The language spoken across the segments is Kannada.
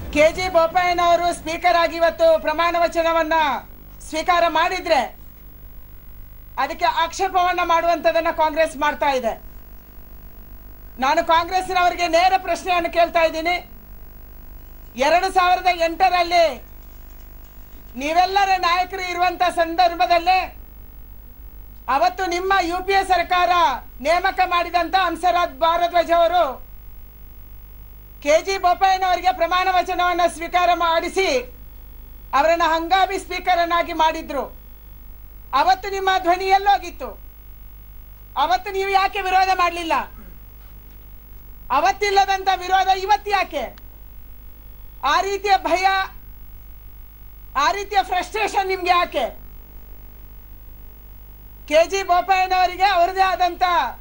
KG ಬೋಪಯ್ಯನವರು ಸ್ಪೀಕರ್ ಆಗಿ ಇವತ್ತು ಪ್ರಮಾಣ ವಚನವನ್ನ ಸ್ವೀಕಾರ ಮಾಡಿದ್ರೆ ಅದಕ್ಕೆ ಆಕ್ಷೇಪವನ್ನ ಮಾಡುವಂತದನ್ನ ಕಾಂಗ್ರೆಸ್ ಮಾಡ್ತಾ ಇದೆ. ನಾನು ಕಾಂಗ್ರೆಸ್ನವರಿಗೆ ನೇರ ಪ್ರಶ್ನೆಯನ್ನು ಕೇಳ್ತಾ ಇದ್ದೀನಿ. 2008ರಲ್ಲಿ ನೀವೆಲ್ಲರ ನಾಯಕರು ಇರುವಂತ ಸಂದರ್ಭದಲ್ಲಿ ಅವತ್ತು ನಿಮ್ಮ UPA ಸರ್ಕಾರ ನೇಮಕ ಮಾಡಿದಂತ ಹಂಸರಾಜ್ ಭಾರದ್ವಾಜ್ ಅವರು KG ಬೋಪಯ್ಯನವರಿಗೆ ಪ್ರಮಾಣ ವಚನವನ್ನು ಸ್ವೀಕಾರ ಮಾಡಿಸಿ ಅವರನ್ನ ಹಂಗಾಮಿ ಸ್ಪೀಕರ್ ಅನ್ನಾಗಿ ಮಾಡಿದ್ರು. ಅವತ್ತು ನಿಮ್ಮ ಧ್ವನಿ ಎಲ್ಲೋಗಿತ್ತು? ಅವತ್ತು ನೀವು ಯಾಕೆ ವಿರೋಧ ಮಾಡಲಿಲ್ಲ? ಅವತ್ತಿಲ್ಲದಂತ ವಿರೋಧ ಇವತ್ತು ಯಾಕೆ? ಆ ರೀತಿಯ ಭಯ, ಆ ರೀತಿಯ ಫ್ರಸ್ಟ್ರೇಷನ್ ನಿಮ್ಗೆ ಯಾಕೆ? KG ಬೋಪಯ್ಯನವರಿಗೆ ಅವರದೇ ಆದಂತ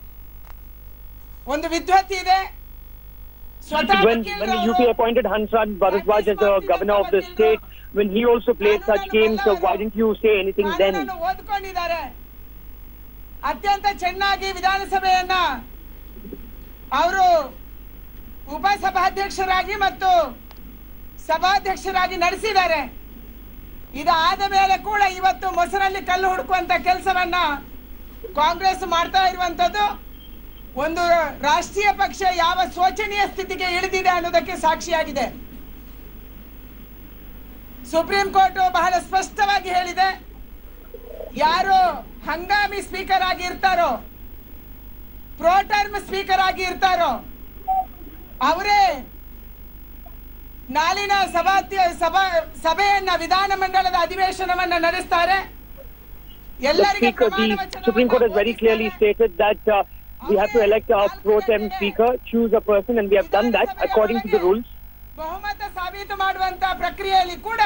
ಒಂದು ವಿದ್ವತ್ ಇದೆ. When the UP appointed Hansraj Bharadwaj as the governor of the state, when he also played such games, so why didn't you say anything then? ಓದ್ಕೊಂಡಿದ್ದಾರೆ. ಅತ್ಯಂತ ಚೆನ್ನಾಗಿ ವಿಧಾನಸಭೆಯನ್ನ ಅವರು ಉಪಸಭಾಧ್ಯಕ್ಷರಾಗಿ ಮತ್ತು ಸಭಾಧ್ಯಕ್ಷರಾಗಿ ನಡೆಸಿದ್ದಾರೆ. ಇದಾದ ಮೇಲೆ ಕೂಡ ಇವತ್ತು ಮೊಸರಲ್ಲಿ ಕಲ್ಲು ಹುಡುಕುವಂತ ಕೆಲಸವನ್ನ ಕಾಂಗ್ರೆಸ್ ಮಾಡ್ತಾ ಇರುವಂತದ್ದು ಒಂದು ರಾಷ್ಟ್ರೀಯ ಪಕ್ಷ ಯಾವ ಶೋಚನೀಯ ಸ್ಥಿತಿಗೆ ಇಳಿದಿದೆ ಅನ್ನೋದಕ್ಕೆ ಸಾಕ್ಷಿಯಾಗಿದೆ. ಸುಪ್ರೀಂ ಕೋರ್ಟ್ ಬಹಳ ಸ್ಪಷ್ಟವಾಗಿ ಹೇಳಿದೆ, ಯಾರು ಹಂಗಾಮಿ ಸ್ಪೀಕರ್ ಆಗಿ ಇರ್ತಾರೋ, ಪ್ರೋಟರ್ಮ್ ಸ್ಪೀಕರ್ ಆಗಿ ಇರ್ತಾರೋ ಅವರೇ ನಾಳಿನ ಸಭೆಯನ್ನ ವಿಧಾನಮಂಡಲದ ಅಧಿವೇಶನವನ್ನ ನಡೆಸ್ತಾರೆ. ಎಲ್ಲರಿಗೂ Supreme Court has very clearly stated that we have to elect a pro-tem speaker, choose a person, and we have done that according to the rules. ಬಹುಮತ ಸಾಬೀತು ಮಾಡುವಂತ ಪ್ರಕ್ರಿಯೆಯಲ್ಲಿ ಕೂಡ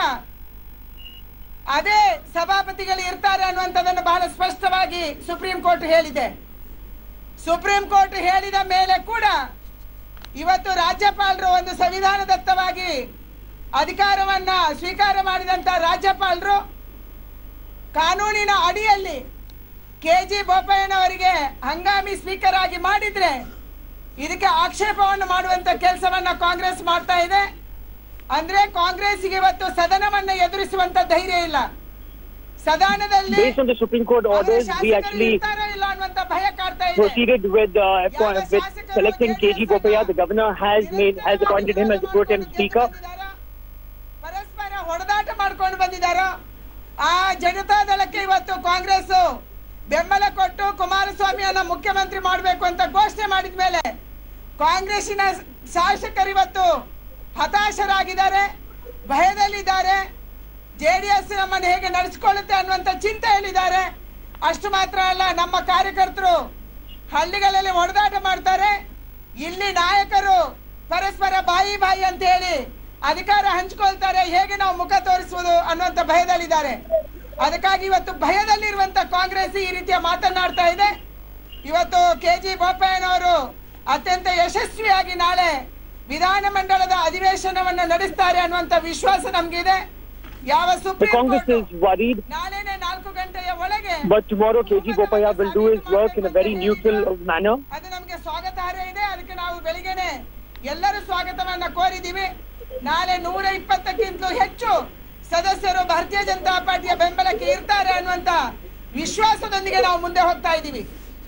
ಅದೇ ಸಭಾಪತಿಗಳು ಇರ್ತಾರೆ ಅನ್ನುವಂಥದ್ದನ್ನು ಬಹಳ ಸ್ಪಷ್ಟವಾಗಿ ಸುಪ್ರೀಂ ಕೋರ್ಟ್ ಹೇಳಿದೆ. ಸುಪ್ರೀಂ ಕೋರ್ಟ್ ಹೇಳಿದ ಮೇಲೆ ಕೂಡ ಇವತ್ತು ರಾಜ್ಯಪಾಲರು ಒಂದು ಸಂವಿಧಾನದತ್ತವಾಗಿ ಅಧಿಕಾರವನ್ನ ಸ್ವೀಕಾರ ಮಾಡಿದಂತ ರಾಜ್ಯಪಾಲರು ಕಾನೂನಿನ ಅಡಿಯಲ್ಲಿ KG ಬೋಪಯ್ಯನವರಿಗೆ ಹಂಗಾಮಿ ಸ್ಪೀಕರ್ ಆಗಿ ಮಾಡಿದ್ರೆ ಇದಕ್ಕೆ ಆಕ್ಷೇಪವನ್ನು ಮಾಡುವಂತ ಕೆಲಸವನ್ನ ಕಾಂಗ್ರೆಸ್ ಮಾಡ್ತಾ ಇದೆ. ಅಂದ್ರೆ ಕಾಂಗ್ರೆಸ್ಗೆ ಇವತ್ತು ಸದನವನ್ನ ಎದುರಿಸುವಂತ ಧೈರ್ಯ ಇಲ್ಲ. ಸದನದಲ್ಲಿ based on the Supreme Court orders, we actually proceeded with selecting KG Bopaiah. The governor has appointed him as the pro-tem speaker. ಪರಸ್ಪರ ಹೊಡೆದಾಟ ಮಾಡ್ಕೊಂಡು ಬಂದಿದ್ದಾರೆ. ಆ ಜನತಾದಳಕ್ಕೆ ಇವತ್ತು ಕಾಂಗ್ರೆಸ್ ಬೆಂಬಲ ಕೊಟ್ಟು ಕುಮಾರಸ್ವಾಮಿಯನ್ನ ಮುಖ್ಯಮಂತ್ರಿ ಮಾಡಬೇಕು ಅಂತ ಘೋಷಣೆ ಮಾಡಿದ ಮೇಲೆ ಕಾಂಗ್ರೆಸ್ಸಿನ ಶಾಸಕರು ಇವತ್ತು ಹತಾಶರಾಗಿದ್ದಾರೆ, ಭಯದಲ್ಲಿದ್ದಾರೆ. JDS ನಮ್ಮನ್ನು ಹೇಗೆ ನಡೆಸಿಕೊಳ್ಳುತ್ತೆ ಅನ್ನುವಂತ ಚಿಂತೆಯಲ್ಲಿದ್ದಾರೆ. ಅಷ್ಟು ಮಾತ್ರ ಅಲ್ಲ, ನಮ್ಮ ಕಾರ್ಯಕರ್ತರು ಹಳ್ಳಿಗಳಲ್ಲಿ ಹೊಡೆದಾಟ ಮಾಡ್ತಾರೆ. ಇಲ್ಲಿ ನಾಯಕರು ಪರಸ್ಪರ ಬಾಯಿ ಬಾಯಿ ಅಂತ ಹೇಳಿ ಅಧಿಕಾರ ಹಂಚಿಕೊಳ್ತಾರೆ. ಹೇಗೆ ನಾವು ಮುಖ ತೋರಿಸುವುದು ಅನ್ನುವಂತ ಭಯದಲ್ಲಿದ್ದಾರೆ. ಅದಕ್ಕಾಗಿ ಇವತ್ತು ಭಯದಲ್ಲಿರುವಂತ ಕಾಂಗ್ರೆಸ್ ಈ ರೀತಿಯ ಮಾತನಾಡ್ತಾ ಇದೆ. ಇವತ್ತು KG ಬೋಪಯ್ಯನವರು ಅತ್ಯಂತ ಯಶಸ್ವಿಯಾಗಿ ನಾಳೆ ವಿಧಾನಮಂಡಲದ ಅಧಿವೇಶನವನ್ನು ನಡೆಸ್ತಾರೆ ಅನ್ನುವಂತ ವಿಶ್ವಾಸ ನಮಗಿದೆ. ಯಾವ ಸುಪ್ರೀಂ ಕೋರ್ಟ್ ನಾಳೆನೇ 4 ಗಂಟೆಯ ಒಳಗೆ but tomorrow KG Bopaiah will do his work in a very neutral manner. ಅದು ನಮಗೆ ಸ್ವಾಗತಾರ್ಹ ಇದೆ. ಅದಕ್ಕೆ ನಾವು ಬೆಳಿಗ್ಗೆನೆ ಎಲ್ಲರೂ ಸ್ವಾಗತವನ್ನ ಕೋರಿದ್ದೀವಿ. ನಾಳೆ 120ಕ್ಕಿಂತಲೂ ಹೆಚ್ಚು ಸದಸ್ಯರು ಭಾರತೀಯ ಜನತಾ ಪಾರ್ಟಿಯ ಬೆಂಬಲಕ್ಕೆ ಇರ್ತಾರೆ ಅನ್ನುವಂತ ವಿಶ್ವಾಸದೊಂದಿಗೆ ನಾವು ಮುಂದೆ ಹೋಗ್ತಾ ಇದ್ದೀವಿ.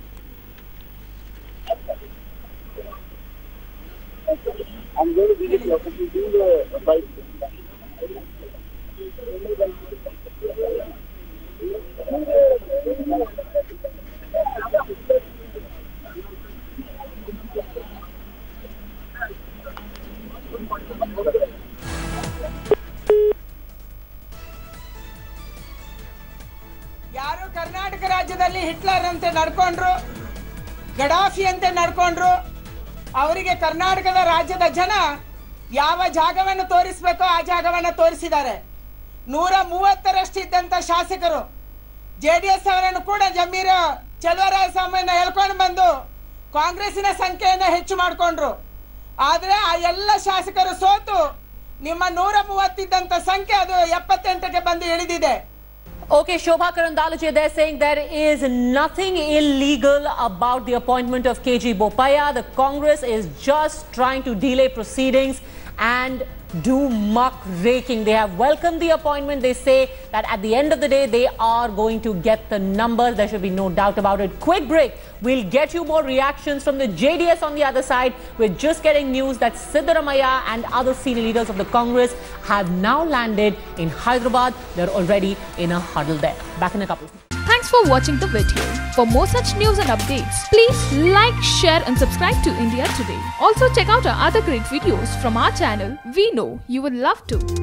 ಯಾರು ಕರ್ನಾಟಕ ರಾಜ್ಯದಲ್ಲಿ ಹಿಟ್ಲರ್ ಅಂತೆ ನಡ್ಕೊಂಡ್ರು, ಗಡಾಫಿ ಅಂತೆ ನಡ್ಕೊಂಡ್ರು, ಅವರಿಗೆ ಕರ್ನಾಟಕದ ರಾಜ್ಯದ ಜನ ಯಾವ ಜಾಗವನ್ನು ತೋರಿಸಬೇಕೋ ಆ ಜಾಗವನ್ನು ತೋರಿಸಿದ್ದಾರೆ. 130ರಷ್ಟಿದ್ದಂತ ಶಾಸಕರು JDS ಅವರನ್ನು ಕೂಡ ಜಮೀರ್ ಚಲುವರಾಯಸ್ವಾಮಿಯನ್ನ ಎಳ್ಕೊಂಡು ಬಂದು ಕಾಂಗ್ರೆಸ್ಸಿನ ಸಂಖ್ಯೆಯನ್ನು ಹೆಚ್ಚು ಮಾಡಿಕೊಂಡ್ರು. ಆದ್ರೆ ಆ ಎಲ್ಲ ಶಾಸಕರು ಸೋತು ನಿಮ್ಮ 130 ಇದ್ದಂತ ಸಂಖ್ಯೆ ಅದು 78ಕ್ಕೆ ಬಂದು ಇಳಿದಿದೆ. Okay, Shobha Karandalaje, they're saying there is nothing illegal about the appointment of KG Bopaiah. The Congress is just trying to delay proceedings and do muck raking. They have welcomed the appointment. They say that at the end of the day, they are going to get the numbers. There should be no doubt about it. Quick break. We'll get you more reactions from the JDS on the other side. We're just getting news that Siddaramaiah and other senior leaders of the Congress have now landed in Hyderabad. They're already in a huddle there. Back in a couple. Thanks for watching the video. For more such news and updates, please like, share and subscribe to India Today. Also check out our other great videos from our channel. We know you would love to.